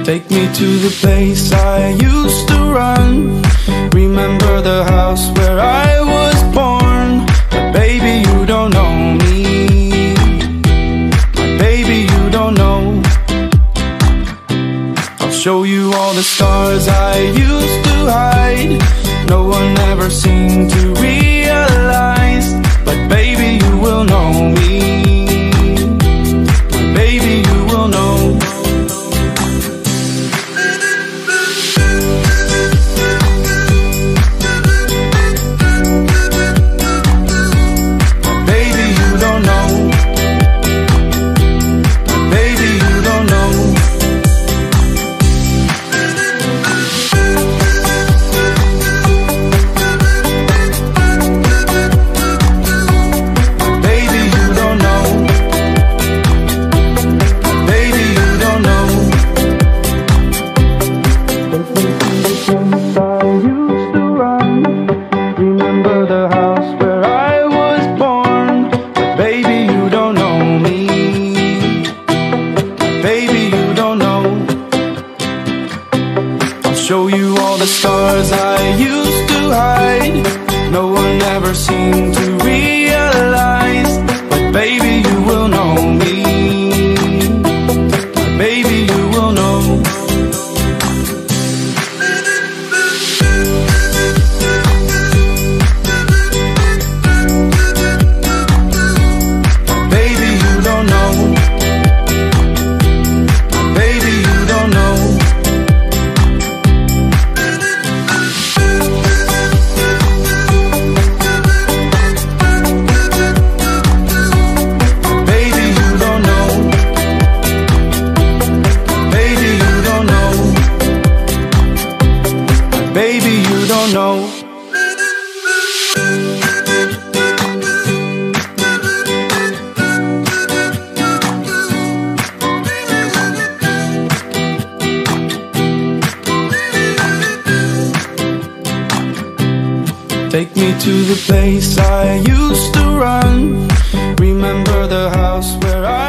Take me to the place I used to run. Remember the house where I was born. But baby, you don't know me. My baby, you don't know. I'll show you all the stars I used to hide. No one ever seemed to realize. But baby, you will know me. My baby, you will know. Show you all the stars I used to hide. No one ever seemed to realize. But baby, you will know me. Baby, you will know. Baby, you don't know. Baby, you don't know. Baby, you don't know. Take me to the place I used to run. Remember the house where I